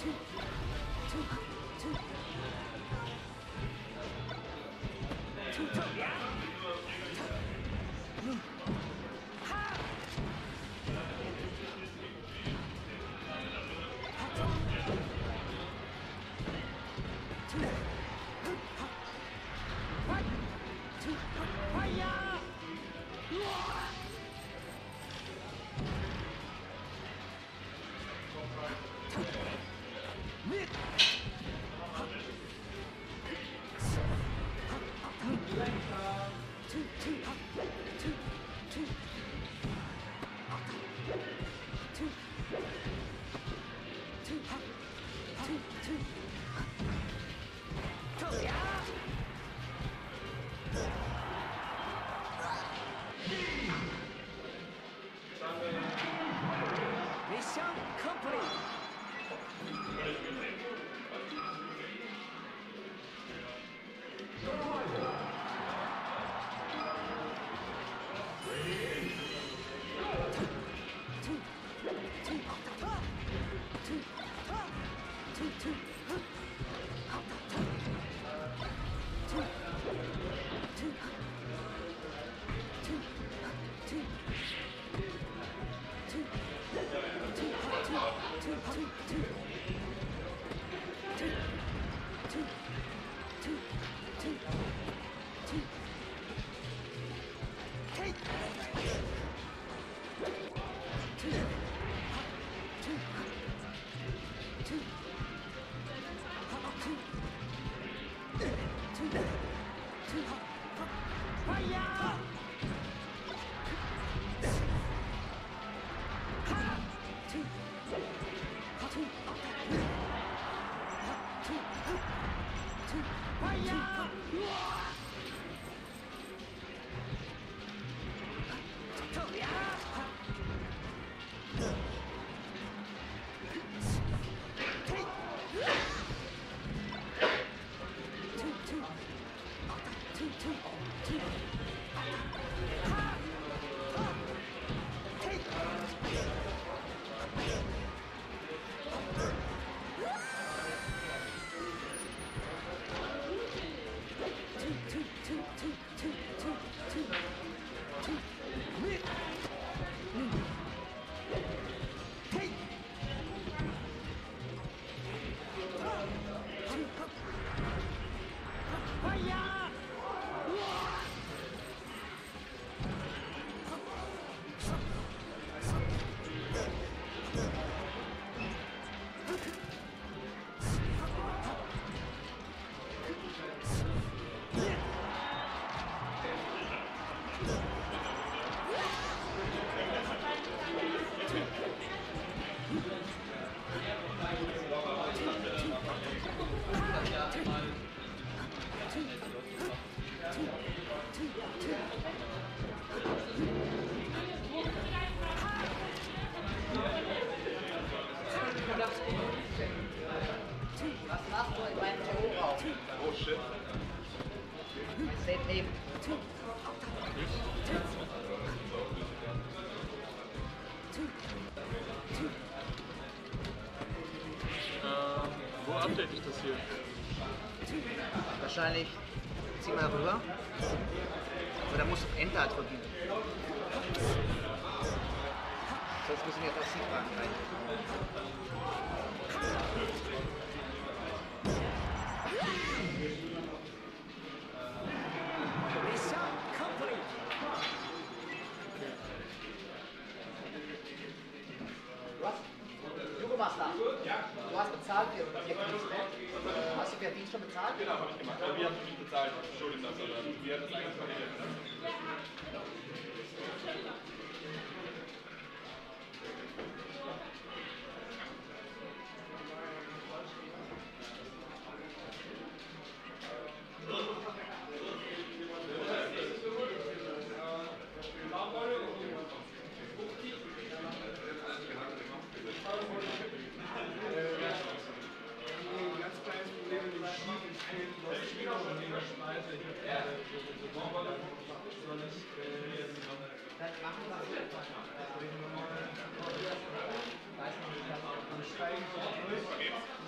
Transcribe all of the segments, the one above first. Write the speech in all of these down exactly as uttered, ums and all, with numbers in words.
update ich das hier? Wahrscheinlich zieh mal rüber. Oder musst du auf Enter drücken. Sonst müssen wir jetzt auf Sieg warten. Du hast bezahlt für Ihr Dienst, ne? Hast du für den Dienst schon bezahlt? Genau, habe ich gemacht. Aber wir haben es nicht bezahlt, Entschuldigung, das, aber wir haben das eigentlich verhindert. Dann machen wir das.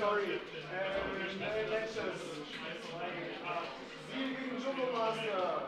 sorry. Ähm, neue Matches. Sieg gegen Jumbo Master.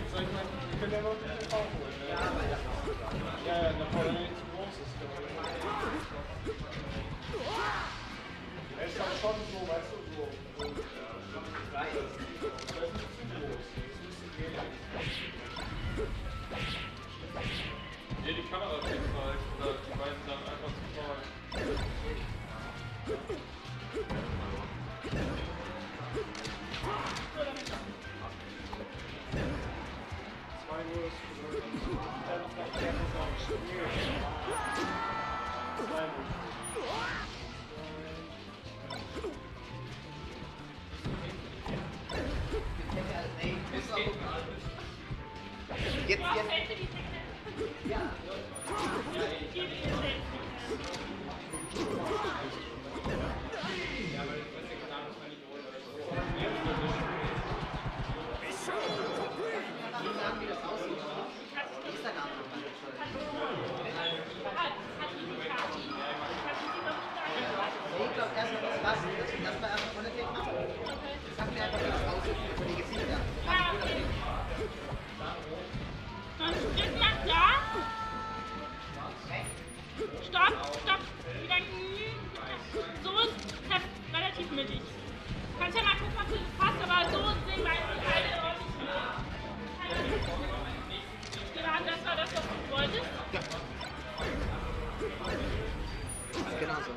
soll ich mal, wir können ja noch den T V holen. Ne? Ja, ja, bevor er nicht zu groß ist. Er ist halt schon so, weißt du, so. so ja, das ist nicht zu groß. Das ist ein bisschen wenig. Nee, die Kamera auf jeden Fall. Oder die beiden dann einfach zu voll. Zwei Uhr ist dann noch gerne noch Spiel. Zwei Uhr. Jetzt, jetzt. Ja. Wie das aussieht. Instagram. Ich glaube erstmal das lassen, dass wir das mal einfach ohne Tape machen. Sag mir einfach, wie das aussieht für die Gesichter. Jetzt macht da. Stopp, stopp. Wieder. So ist das relativ mittig. Du kannst ja mal gucken, ob das passt, aber so sehen meine Teile ordentlich mit. Genau, das war das, was du wolltest. Ja. Genau so.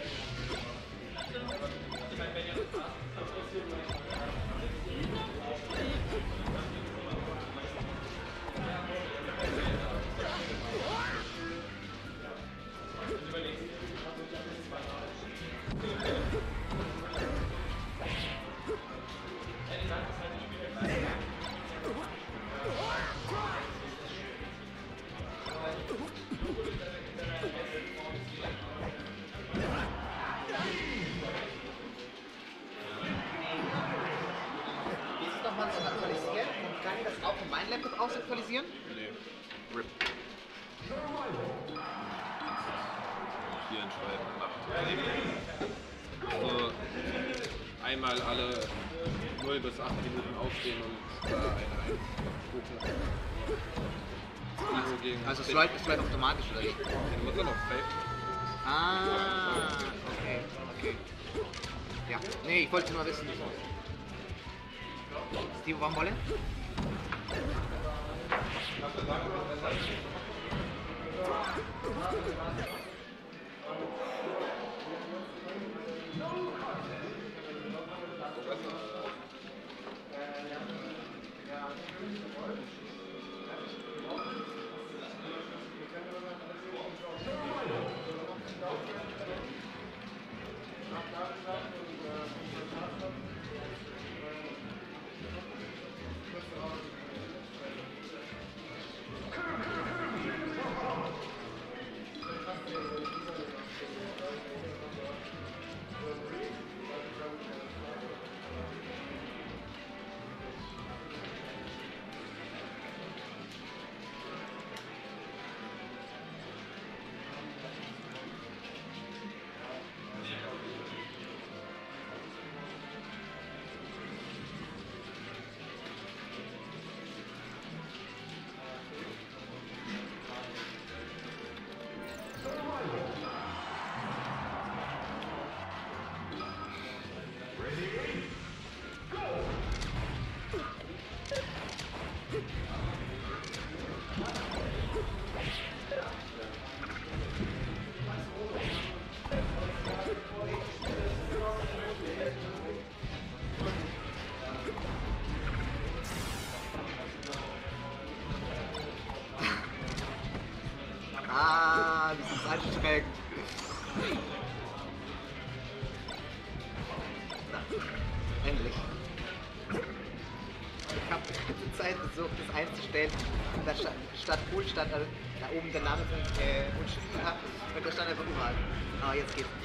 Aktualisieren? Nee. RIP. Hier entscheiden. Also einmal alle null bis acht Minuten aufstehen und da eine einbuchen. Also, gegen also es läuft, es läuft automatisch oder wie? Den muss er noch safe. Ah, okay, okay. Ja, nee, ich wollte nur wissen. Steve, warum wollen? Ah, das ist anstrengend. Na, endlich. Ich habe die ganze Zeit versucht, das einzustellen. Und da stand, statt Pool stand da, da oben der Name von äh, Unschuldiger und da stand einfach überall. Ah, jetzt geht's.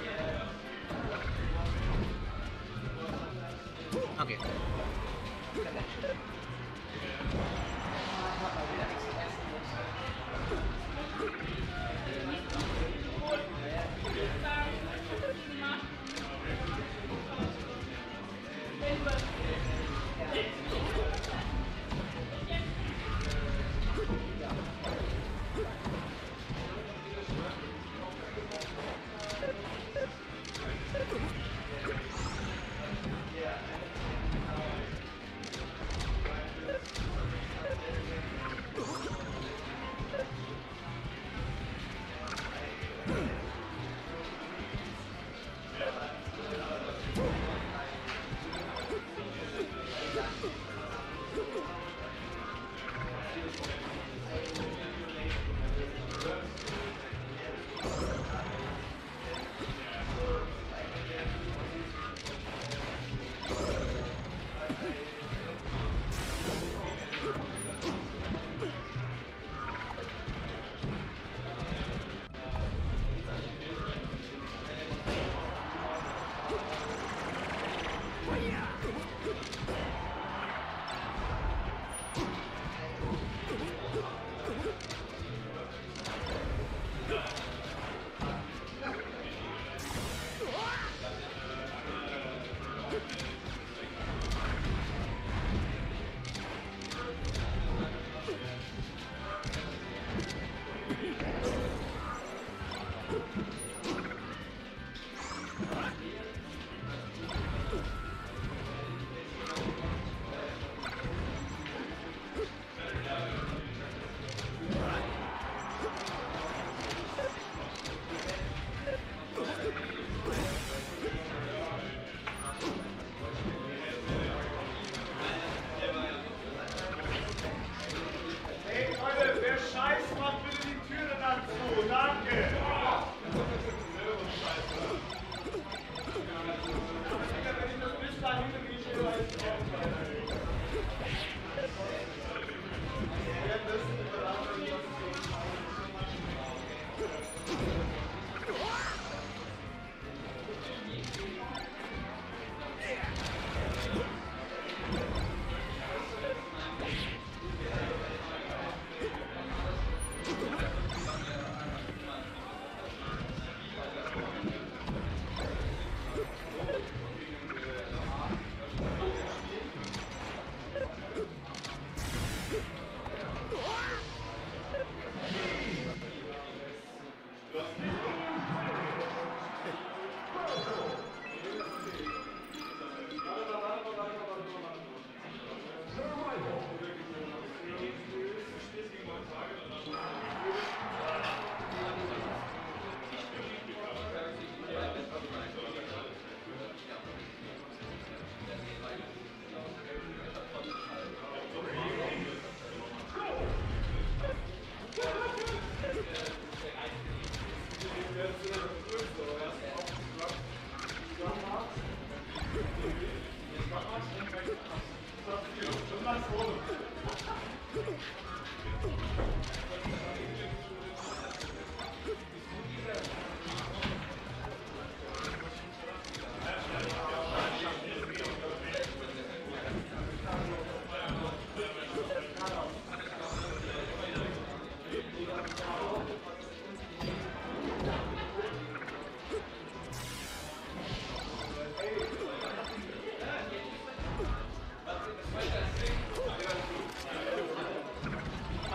Okay.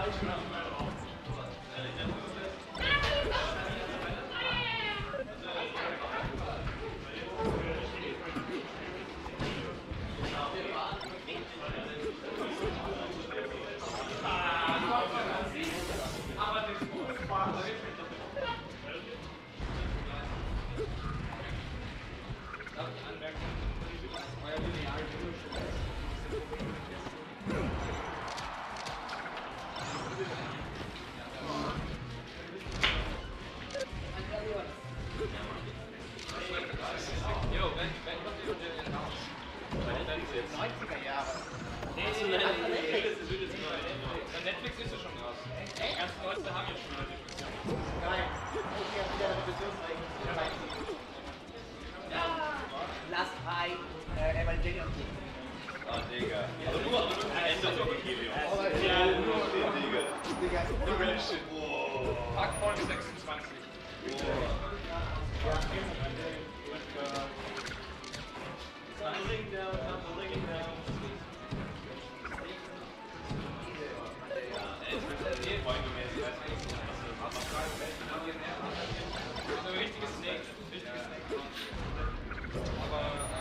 neunziger Jahre. Netflix ist ja schon raus. Die ganzen Leute haben jetzt schon eine Diskussion. Nein. Okay, wieder eine Diskussionsreihe. Last High, äh, Evangelion. Ah, Digga. Aber nur, aber nur ein Ende von Evangelion. Ja, nur den Digga. Digga. Revelation. Wow. Tag Folge sechsundzwanzig. Tumbling down, tumbling down. So ein richtiges Snake. Richtiges Snake. Aber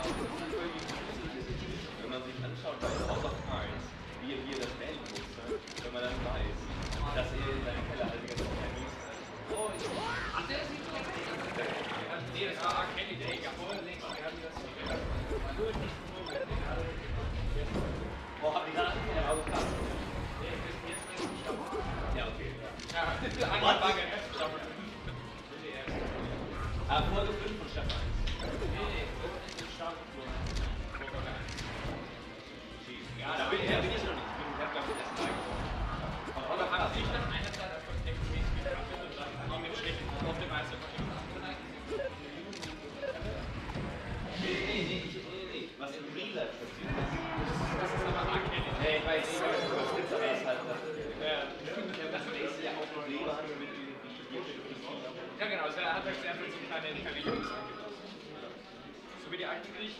Wenn man sich anschaut bei House of Cards, wie er hier das wählen muss, ne? Wenn man dann weiß, dass er in seinem Keller halt die ganze Zeit News hat. Oh, ach, der ist nicht schlecht. Nee, das war R. Kelly, der Jäger. Vorher links, wir haben das gut. Oh, hab ich gerade angefangen, also krass. Ja, okay. Ja, einmal Bagger, Ah, Folge fünf von Staffel eins. Nee, nee, so ist es stark geflogen. Ja, da bin ich, da bin ich noch nicht. Ich bin, ich hab glaube ich erst reingekommen. Aber hat sich dann eine Zeit als Kontext-mäßig getroffen und dann auch mit schlechten auf dem Meister verstanden? Nee, nee, nee, nee, nee. Was im Real Life passiert ist. Das ist aber R. Kelly. Nee, ich weiß nicht, was das ist, aber es halt. Ja. Das ist ja auch Probleme hat mit irgendwie. Ja genau, also er hat halt sehr viel so kleine, kleine Jungs angepasst. So wie die alten Griechen.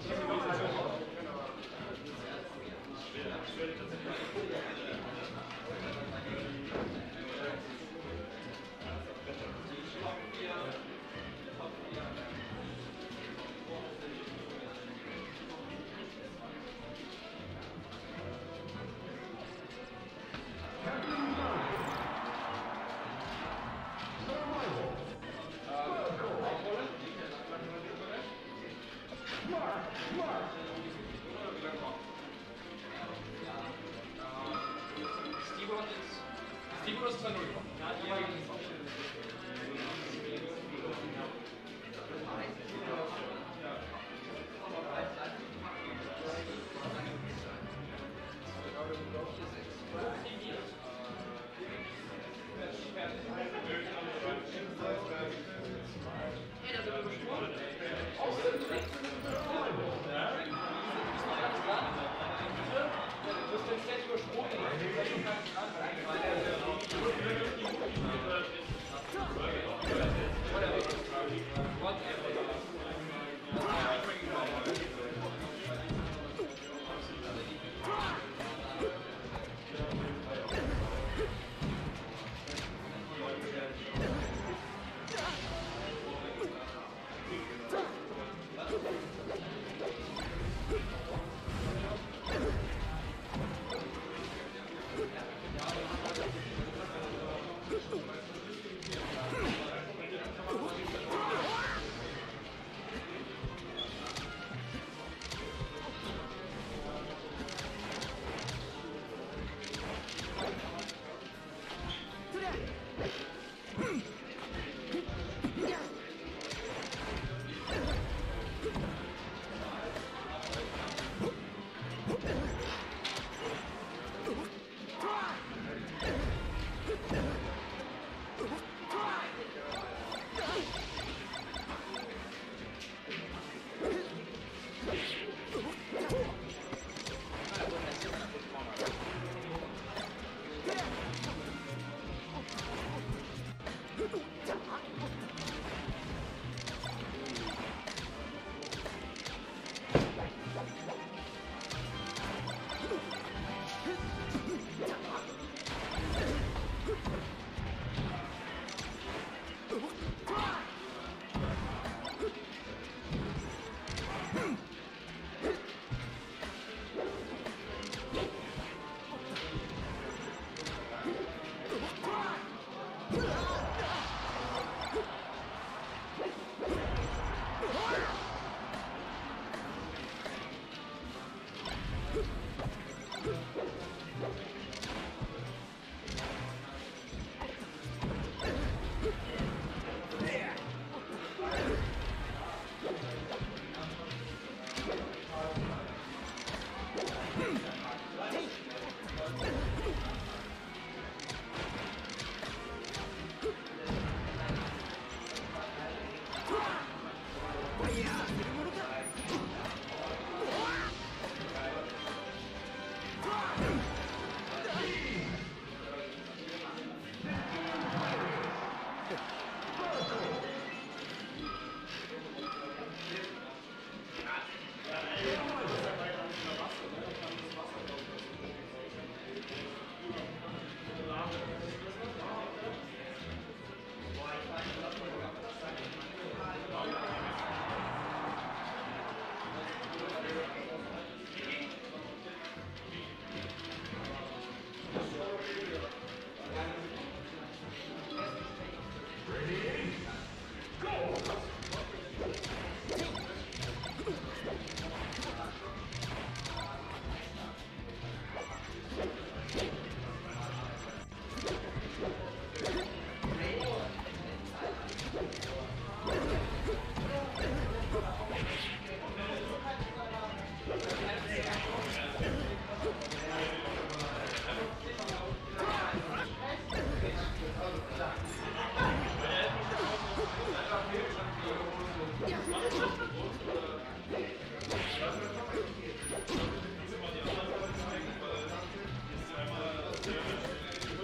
Steve ist zwei null.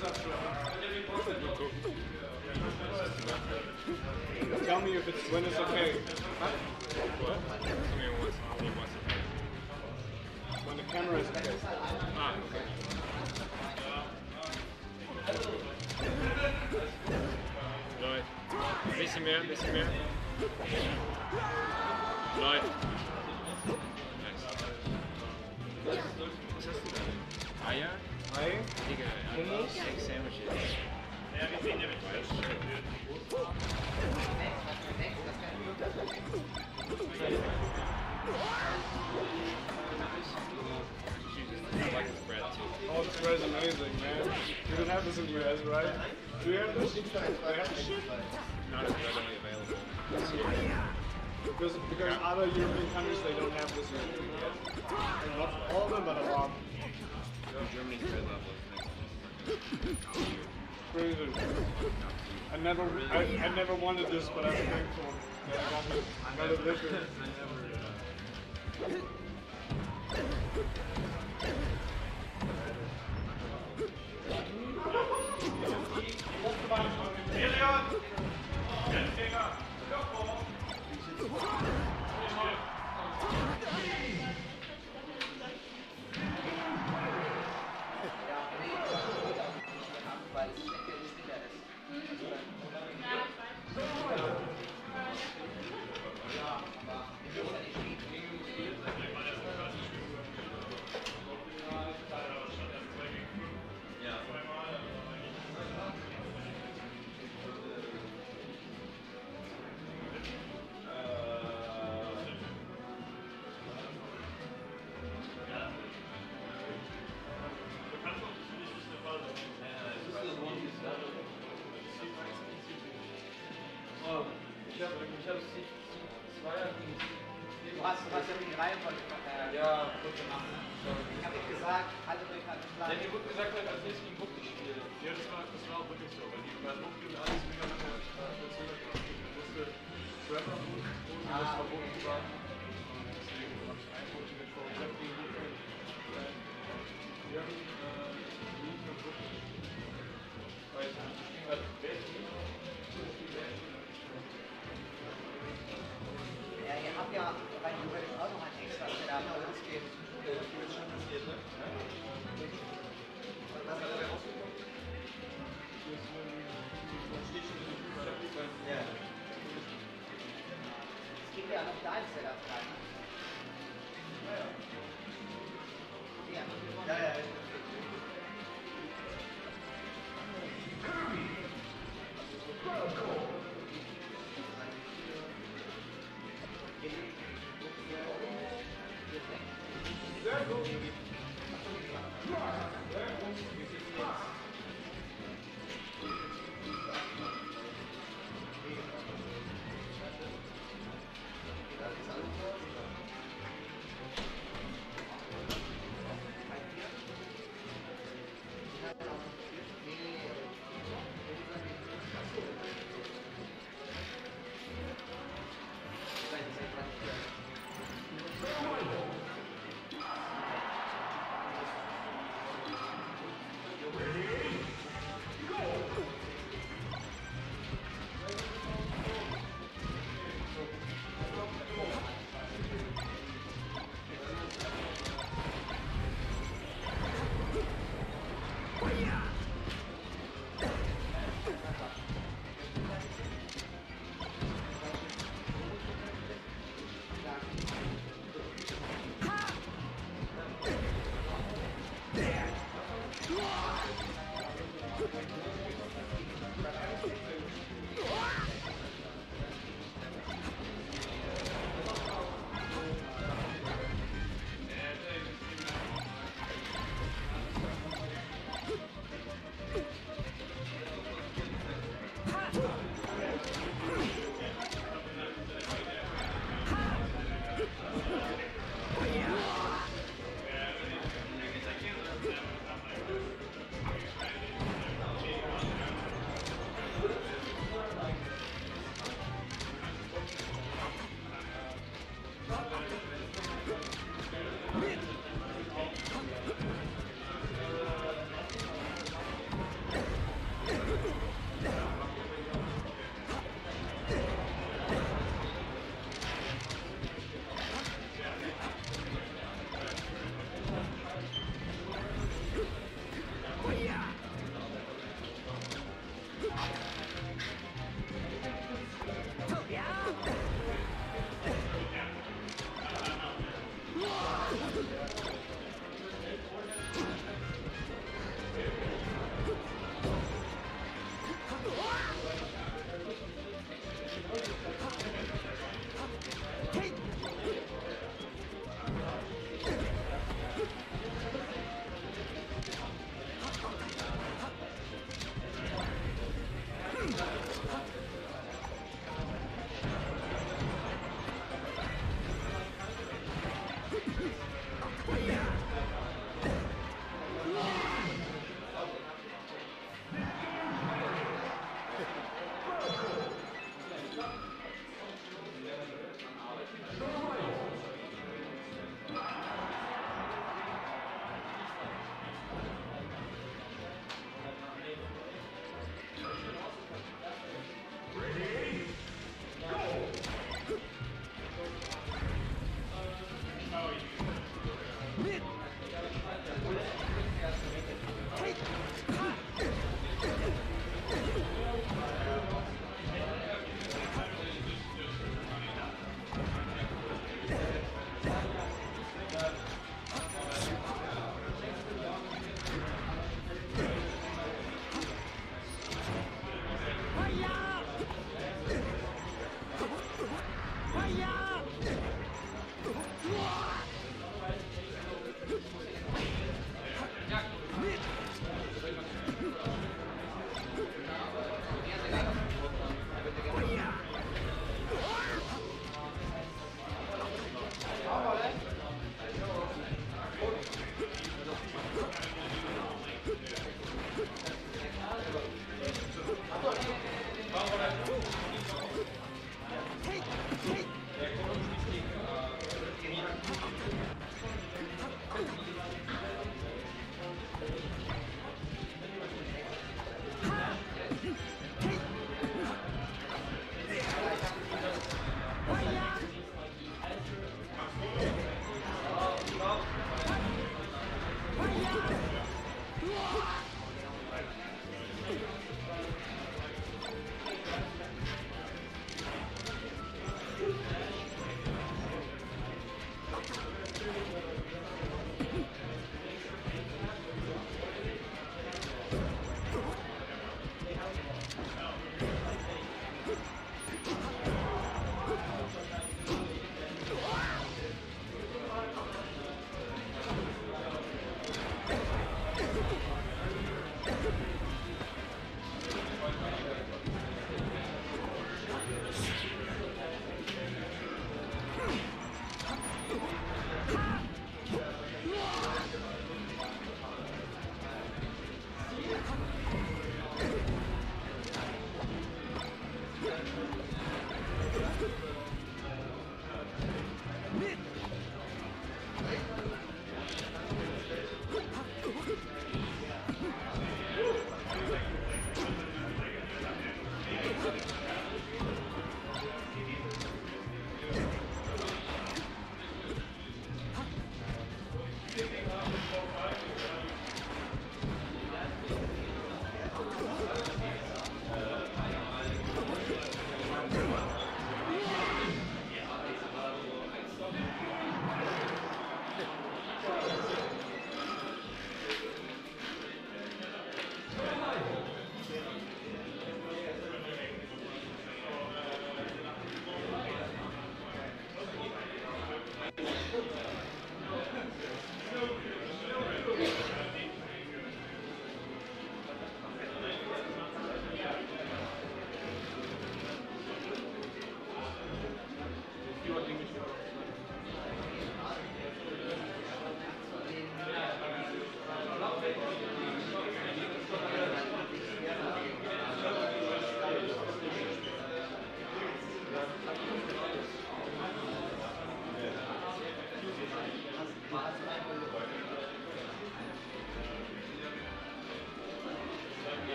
Tell me if it's when it's okay. What? Tell me what's what's okay. When the camera is okay. Ah, okay. Läuft. Ein bisschen mehr, ein bisschen mehr. Läuft. Nice. Was hast du da? Eier? Ei? Digga, Hummus? Egg Sandwiches. Ja, wir sehen ja, wie es I like this bread too. Oh, this bread is amazing, man. You don't have this in the U S, right? Do you have this? I have this shit. Not as readily available. Because, because other European countries, they don't have this yet. And not all of them, but a lot. Germany's bread level is next. Crazy. I never, I, I never wanted this, but I'm thankful that I got it. I got it later. Ich habe ich hab zwei Du hast, du hast ja die Reihenfolge äh, Ja, gut gemacht. Ich habe nicht gesagt, alle durch einen Plan. Ja, mir wurde gesagt, dass als nächstes gegen Buck gespielt. Ja, das war, das war auch wirklich so, weil die bei Buchtel und alles wieder mit der Station Ich musste Trapper holen, das verboten war. Und deswegen habe ich ein Coaching getroffen. Ich habe gegen Buchtel Jürgen, Lied und Buchtel. Weil ich spiele gerade Welt. Ja, ihr habt ja bei den Welt auch noch ein extra Setup, aber das geht. Das ist schon passiert, ne? Was hat er rausgekommen? Ja. Es gibt ja noch dein Setup rein. Ja, ja. Ja, ja.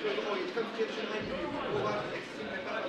oh, jetzt kannst du jetzt schon einüben. Oh, warte, extrem lecker.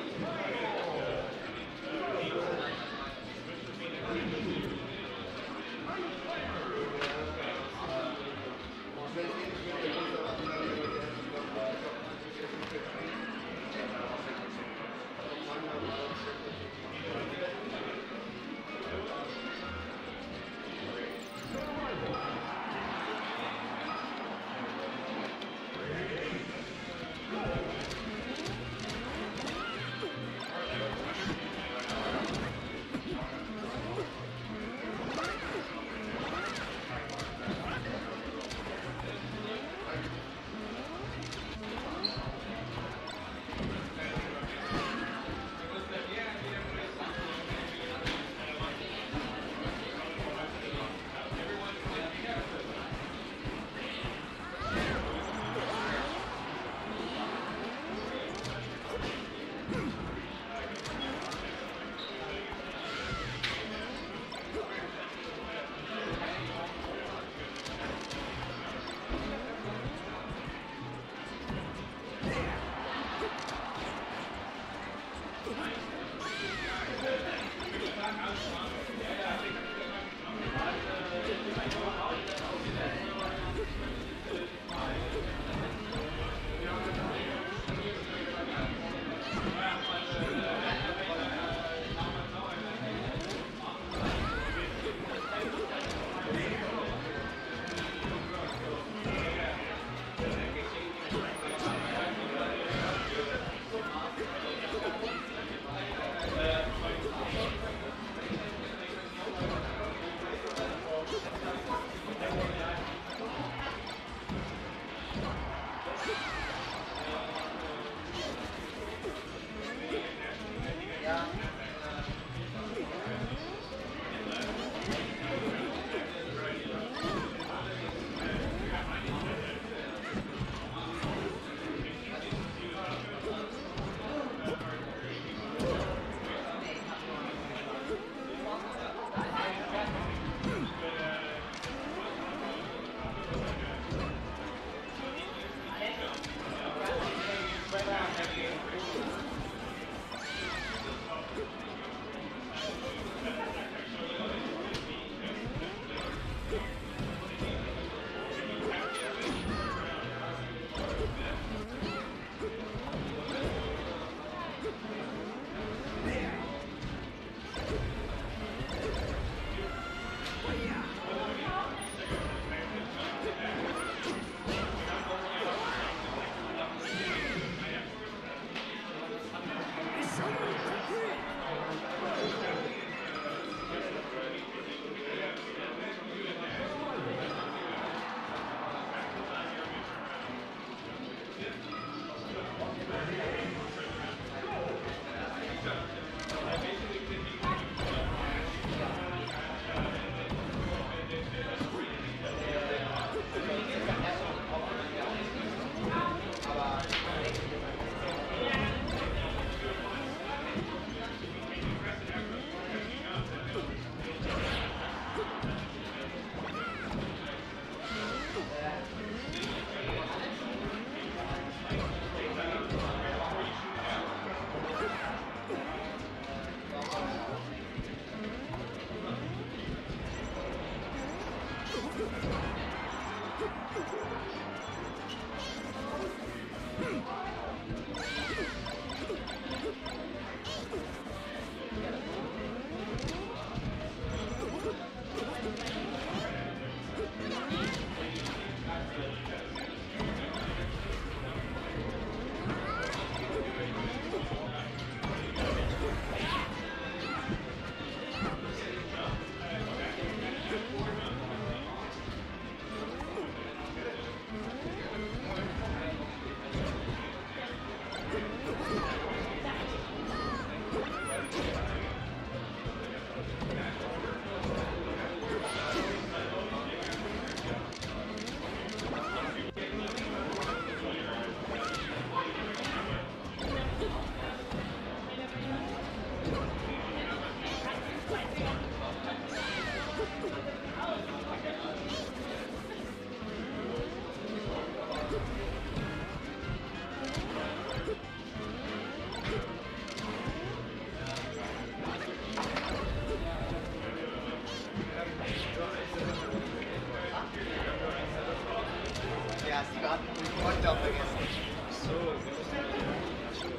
gerade den Countdown vergessen. So, wir müssen mal die.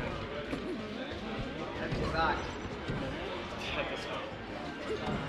Hab ich gesagt. Ja, das war.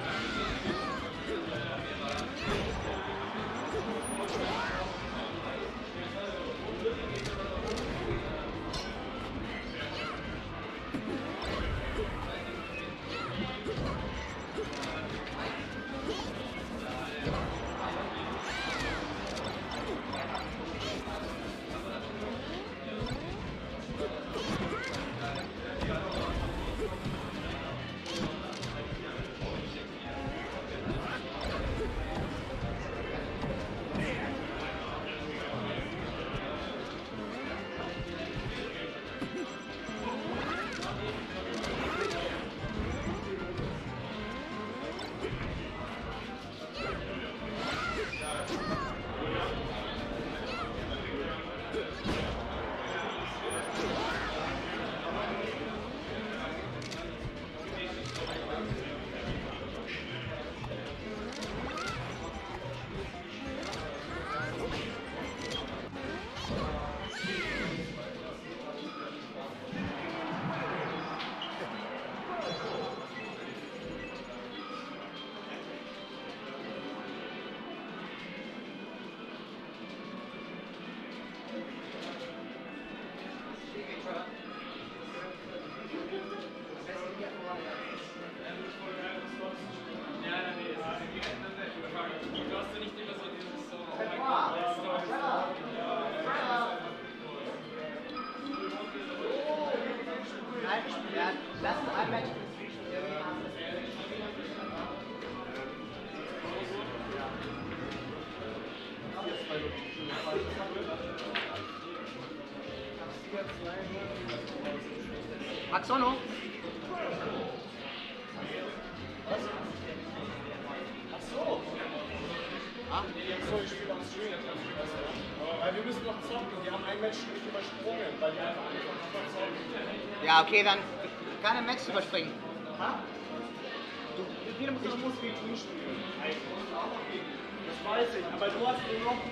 Ja, lass uns ein Match. Axono? Ach so. Ah? So, ich spiele am Stream. Weil wir müssen noch zocken. Die haben ein Match nicht übersprungen, weil die einfach angefangen haben zu zocken. Ja, okay, dann keine Match überspringen. Ha? Du, jeder muss, ich muss gegen ihn spielen. Das weiß ich, aber du hast nur noch.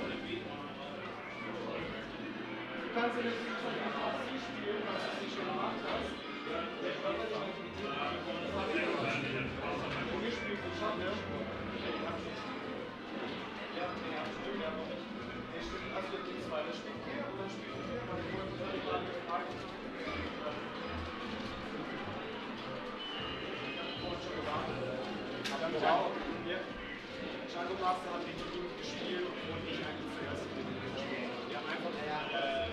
Du kannst ja nicht auf sie spielen, was du nicht schon gemacht hast. Und ich spiele die Schatten. Also die zweite spielt hier und dann spielt hier. Aber wow, ja. Django Master hat gegen ihn gespielt und ich eigentlich zuerst gegen ihn gespielt. Die haben einfach äh,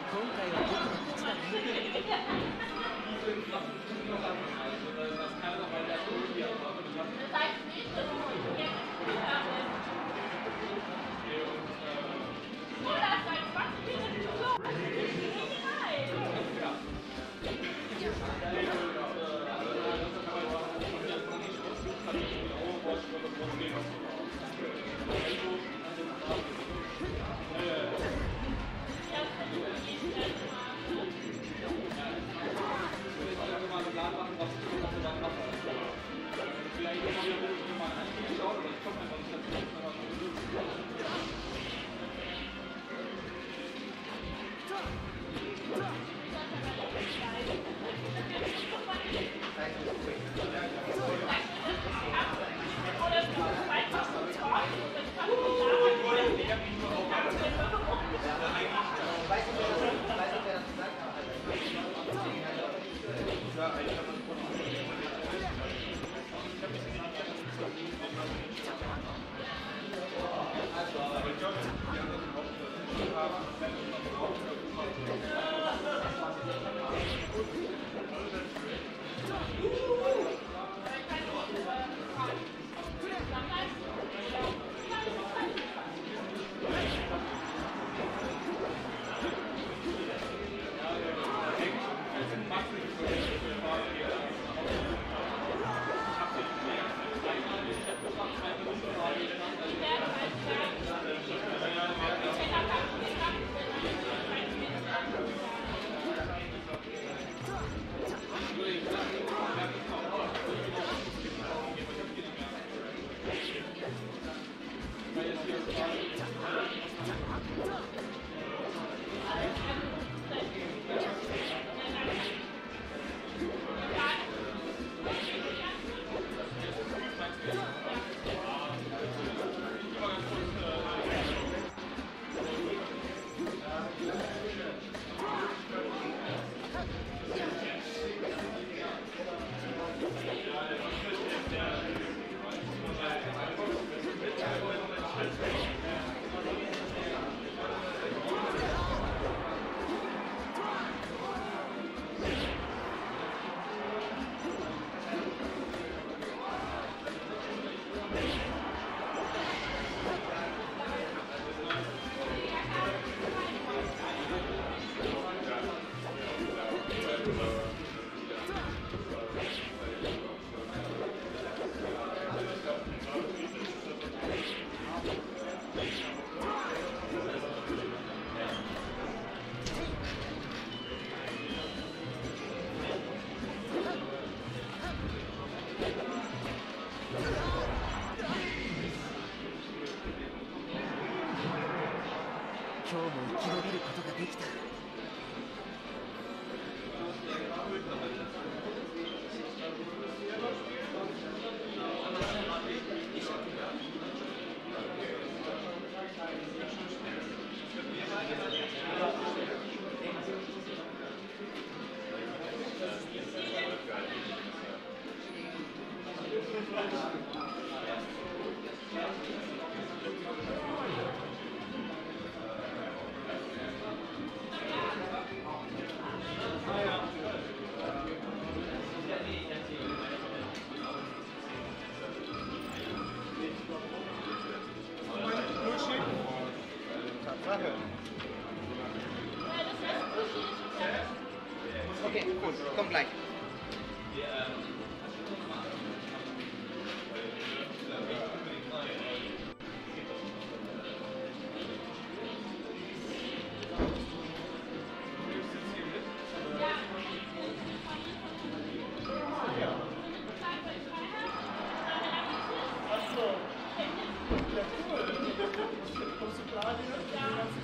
Okay, gut, komm gleich.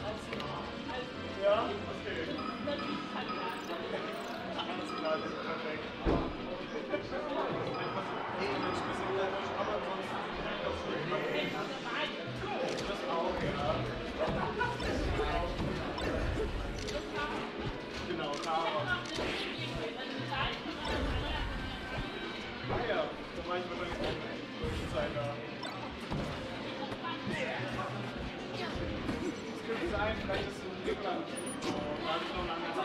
Ja, okay. Alles klar, das ist perfekt.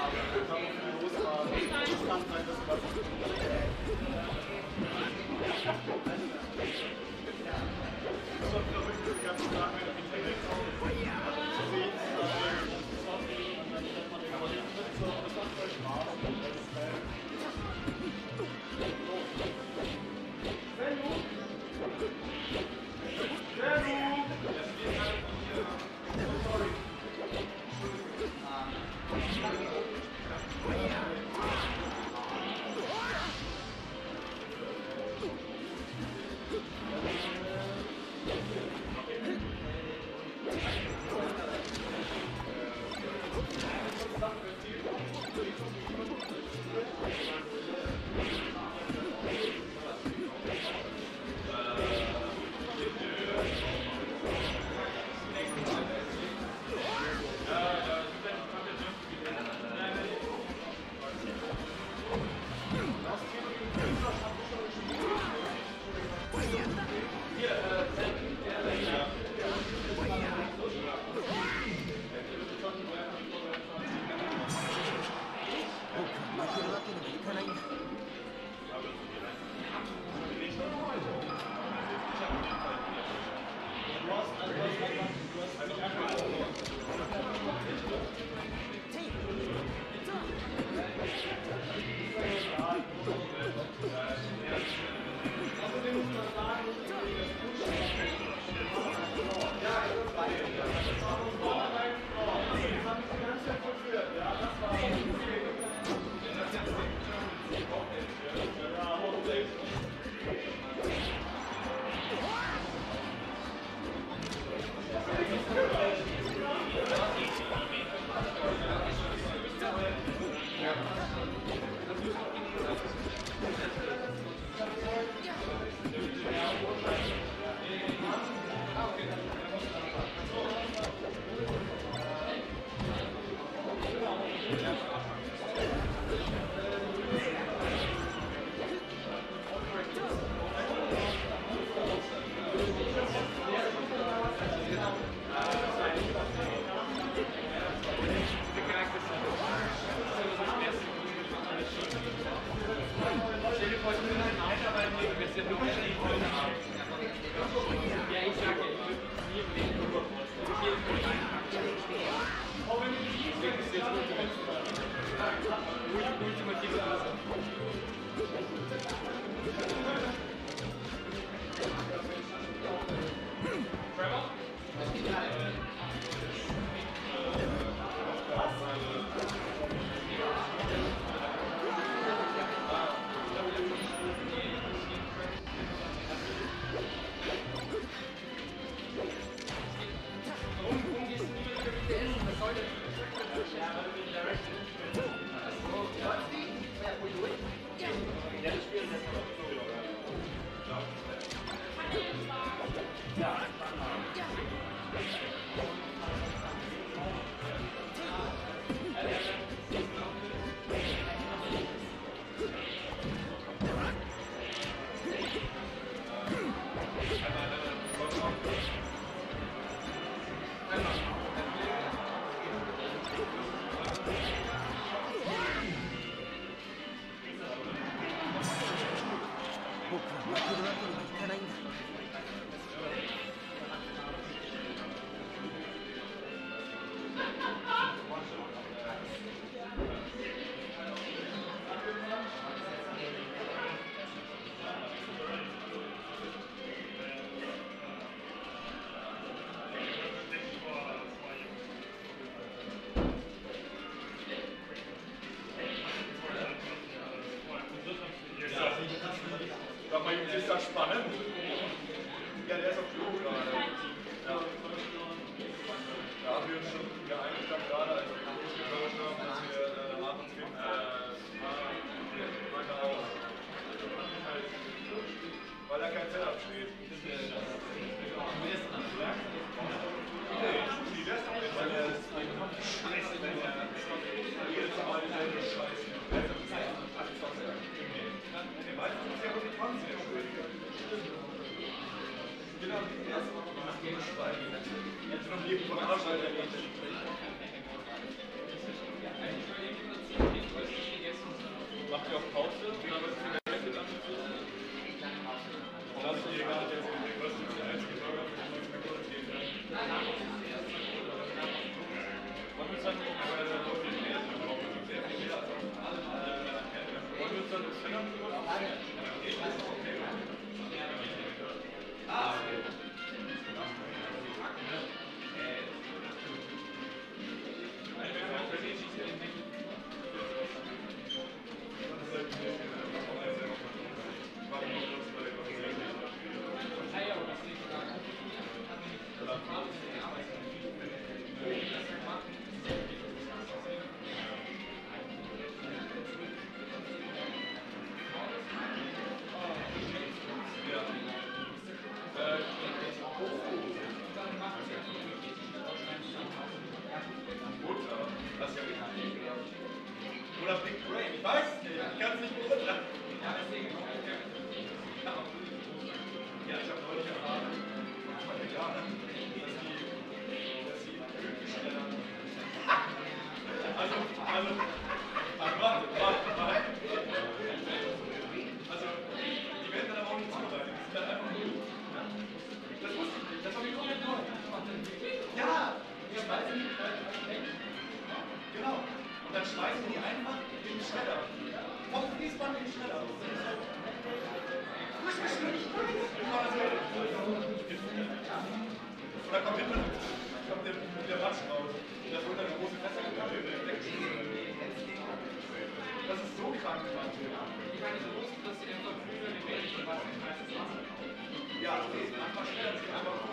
Ist das spannend? Ja, der ist auf Klo gerade. Ja. Da haben wir uns schon geeinigt, dann gerade, als wir losgetauscht haben, dass wir äh, abends hin, äh, weiter aus. Weil da kein Setup steht. Nee, die lässt auf jeden Fall, der ist scheiße, wenn er jedes Mal dieselbe Scheiße. Der meistens ist ja wirklich zwanzig. Genau, die erste Woche war das Game Spalten. Jetzt noch jeden von Arschalter. Pause und dann wird es wieder Hälfte dann und das ist dir egal, jetzt in der größten die einzige Burger für die neunzig Minuten geht. Wollen wir uns dann noch bei der Leute mehr sehr viel mehr als alle wollen wir uns dann das Fänger drüber? Ah, okay. Oder Big Brain, ich weiß es nicht, ich kann es nicht beurteilen. Ja, deswegen. Ja, ich habe neulich erfahren, vor der Jahre, dass die, dass die Küchensteller. Also, also, ach, warte, warte, warte. Also, die werden dann aber auch nicht zubereitet, die sind dann einfach nur. Das wusste ich nicht, das habe ich komplett neu. Ja, ich weiß nicht. Genau. Und dann schmeißen die einfach in den Schredder. Vom Fließband in den Schredder. Das ist nicht und dann kommt hinten kommt der, der Matsch raus. Und das wird dann eine große Fässer gebracht. Das ist so krank, Mann. Ich meine, so wussten, dass sie einfach früher die Welt schon was in heißes Wasser kaufen. Ja, okay, manchmal schreddern sie einfach so.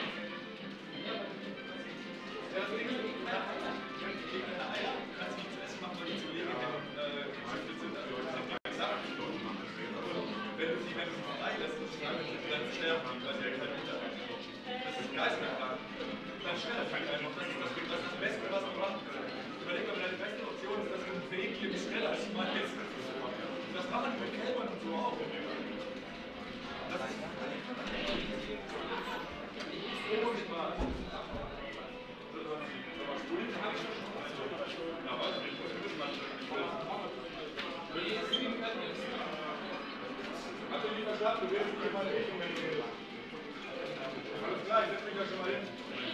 Ja, das Ding ist, wenn du keine Eier kannst du nichts essen machen, weil die zu Legehennen gezüchtet sind. Also, das sind die exakt Stunden. Wenn du sie, wenn du sie freilässt, dann sterben die, weil sie ja keine Mutter haben. Das ist geisterkrank. Dann schreddert halt einfach. Das ist das, das ist das Beste, was du machen kannst. Überleg mal, deine beste Option ist, dass du ein Baby im Schredder schmeißt. Das machen die mit Kälbern und so auch. Das ist furchtbar. Also lieber Schatz, du wirst hier mal Richtung gehen. Alles klar, ich setz mich da schon mal hin.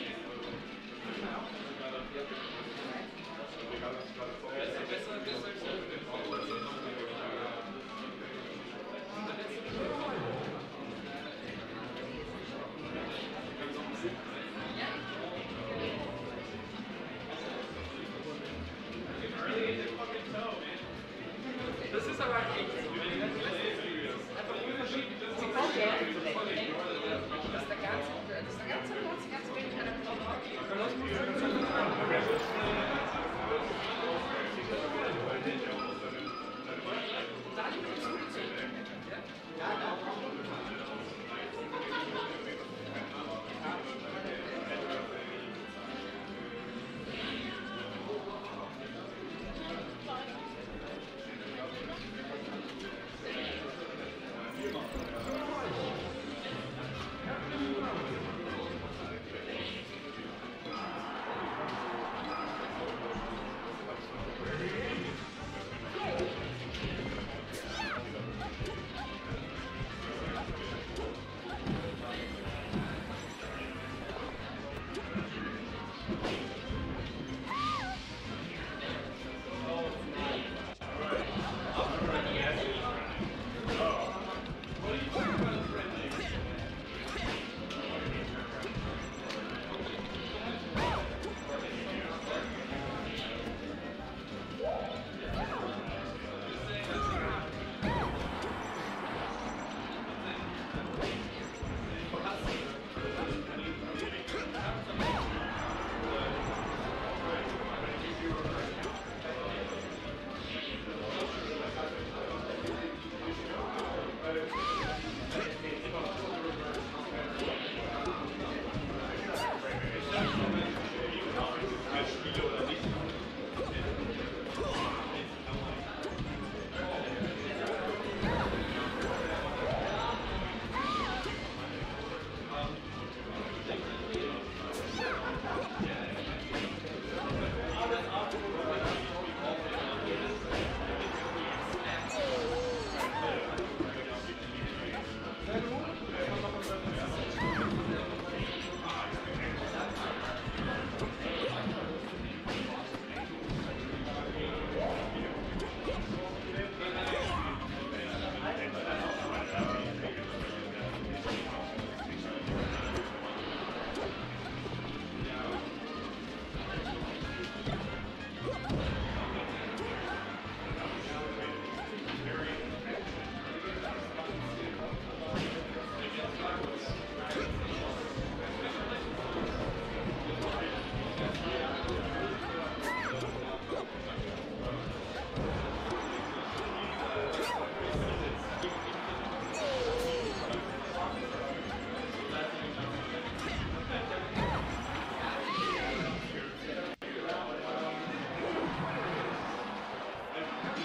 Das ist aber echt. Sie kommt ja das ist der ganze, das ist der ganze Platz, die ganze Welt, der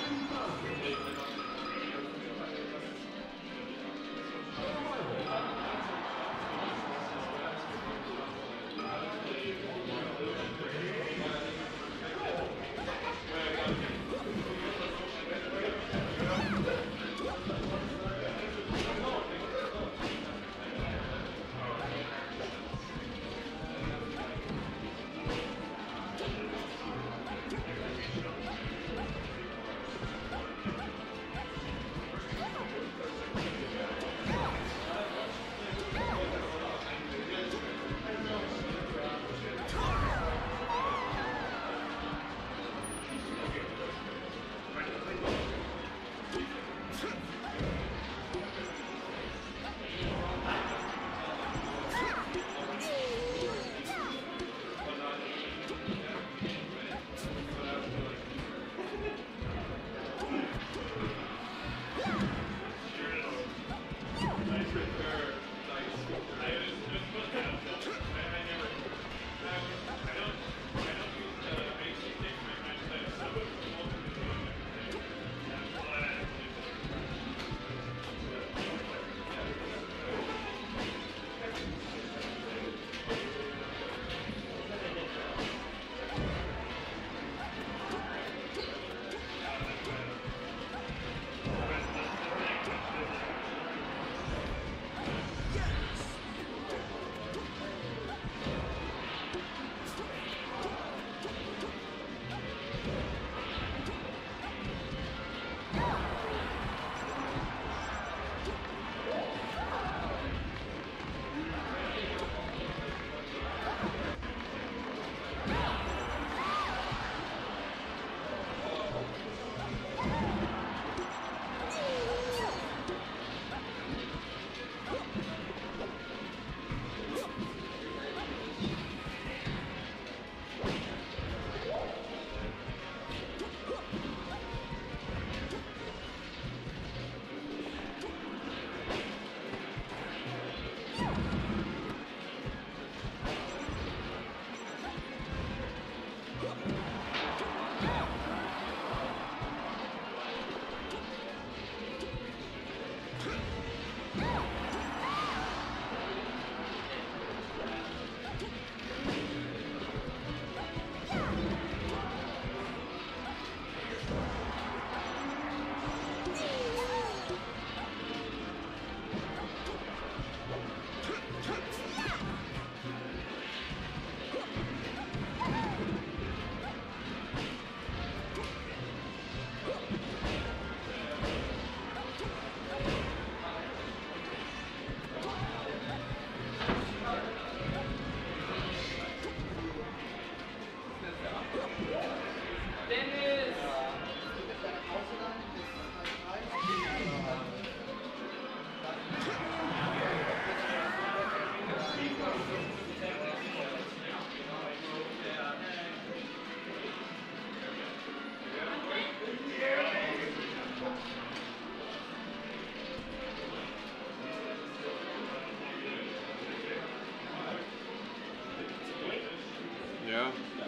Ja.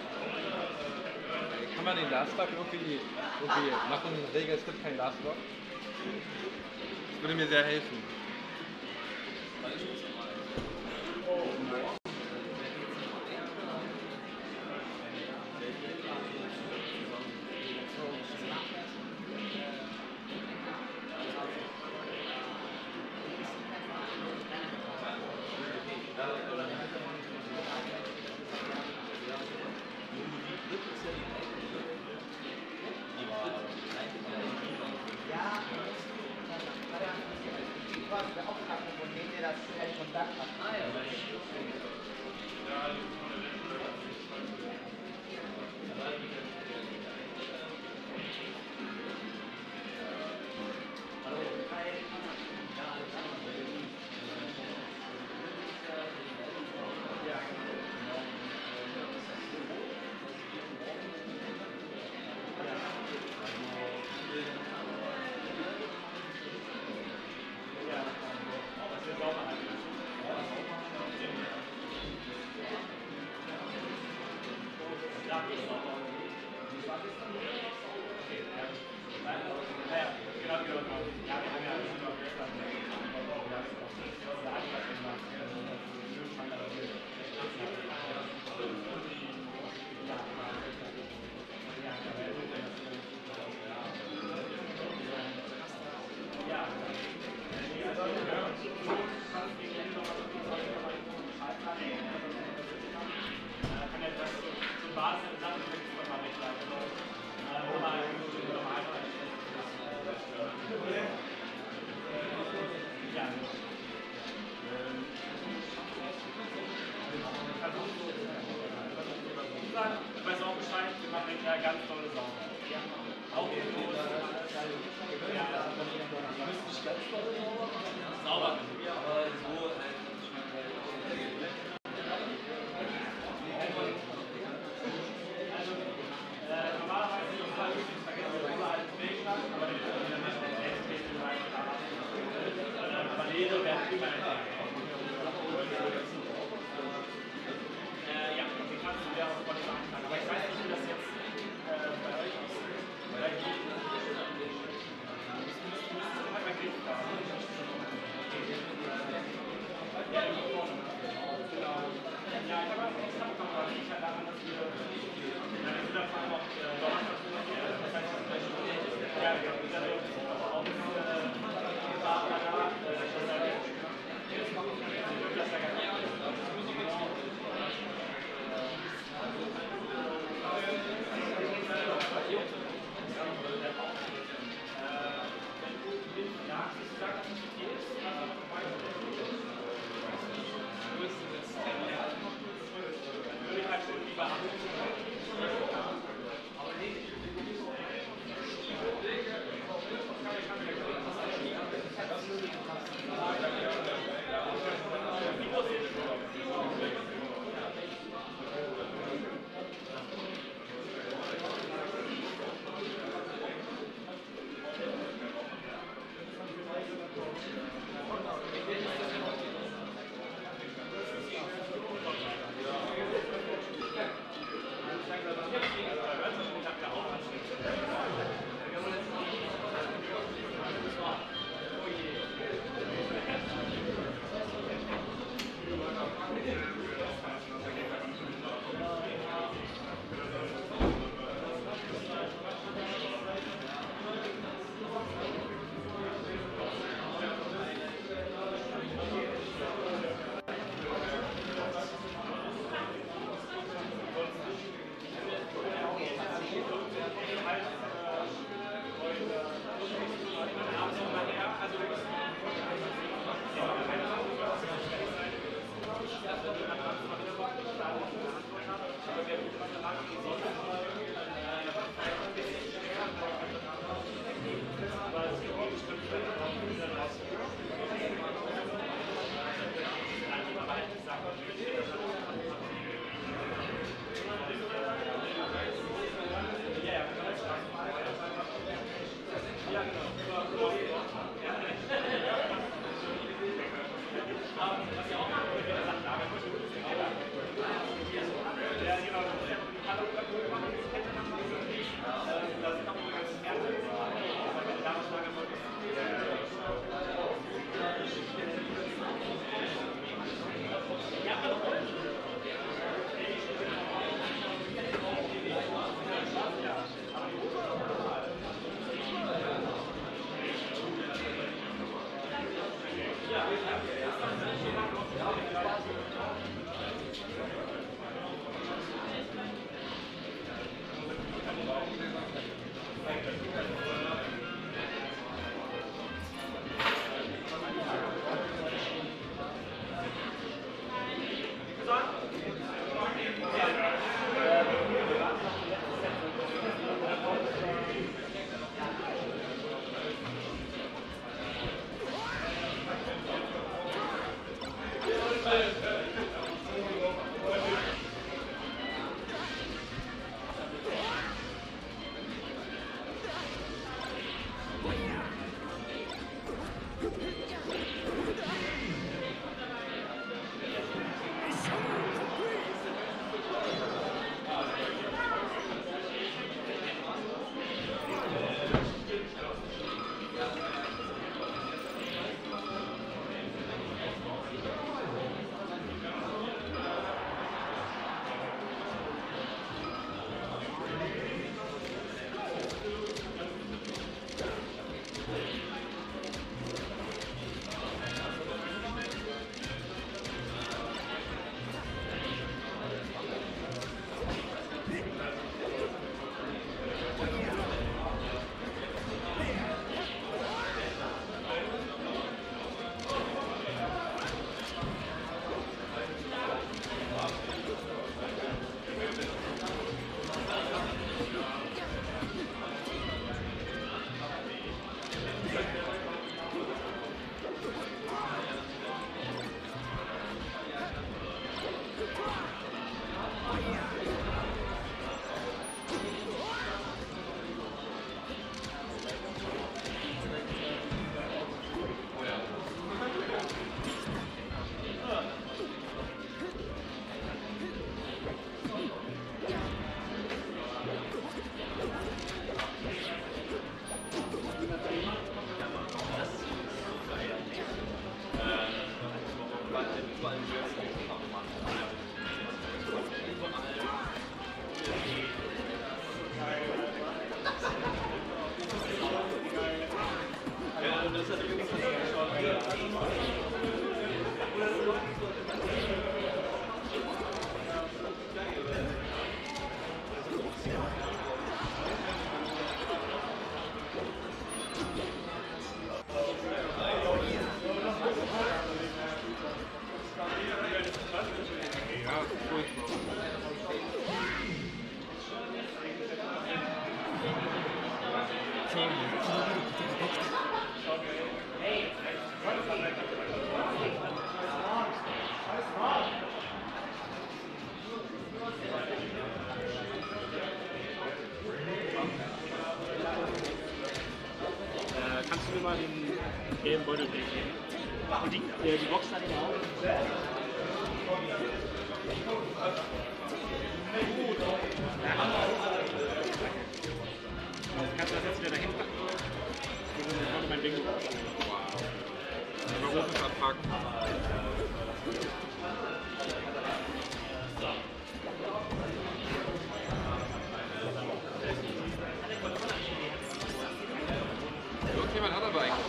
Kann man den Last Lock irgendwie, irgendwie machen? Regel, es gibt keinen Last Lock. Das würde mir sehr helfen. Ja. Basis der Sachen vergisst man mal nicht leicht. Äh, wo man normal ja. Ich weiß auch Bescheid, wir machen hinterher ganz tolle Sauber. Ja. Auch hier los. Ja. Sauber. Ja, aber so normalerweise ist es halt vergessen, überall einen Weg hat, aber die aber Lehre werden immer entdeckt. Äh, ja, die kannst du dir auch von dem anfangen. Aber ich weiß nicht, wie das jetzt äh, bei euch ist. Vielleicht geht es immer bei Griff da. Ja, immer vorne. Genau. Ja, ich habe auch extra gemacht, ich halt daran, dass wir ja, wir sind davon noch Donnerstag das heißt, ja, wir haben wieder auch das war danach, das war jetzt das ja gar nicht. Äh, kannst du mir mal den gelben Beutel geben? Und die, äh, die Box da nicht auch? Kannst du das jetzt wieder dahin packen? Ich konnte mein Bingo. Wow. Berufsvertrag. Irgendjemand hat aber eigentlich.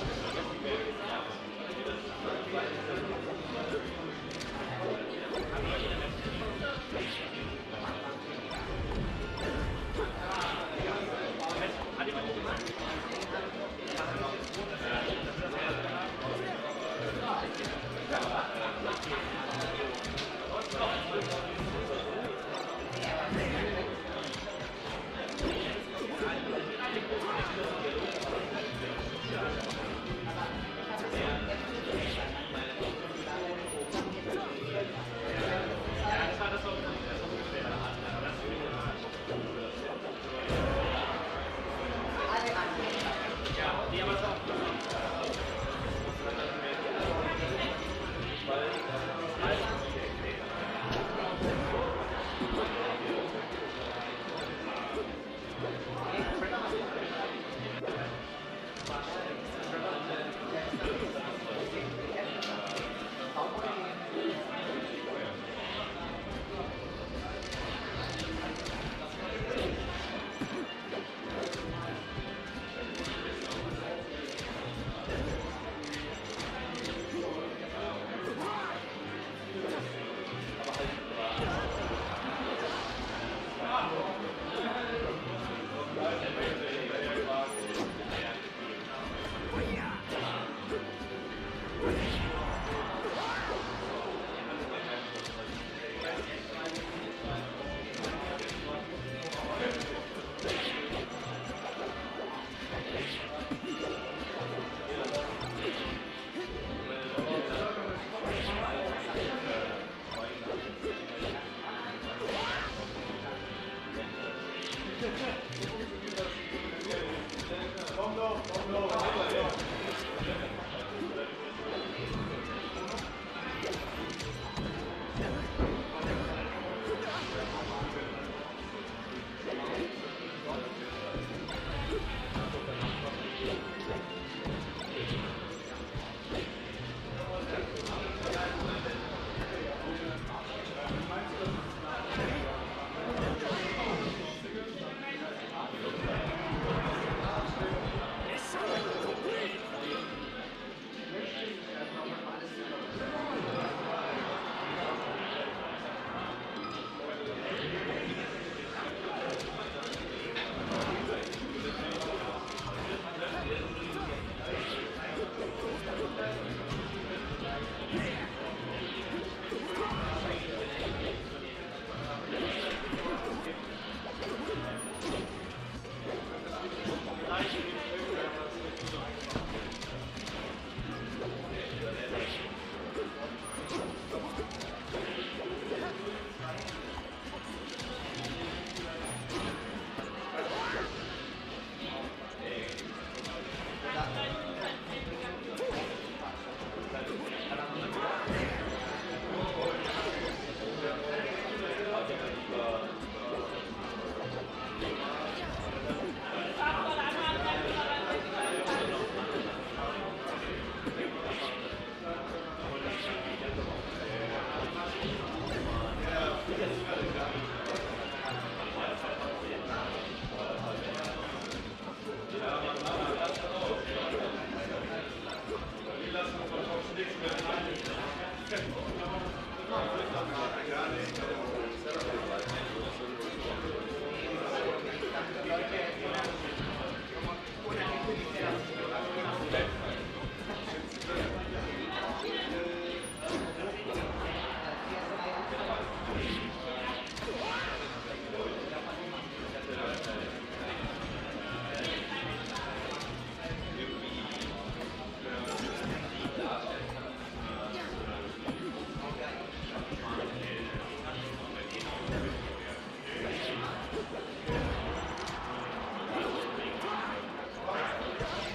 Ja.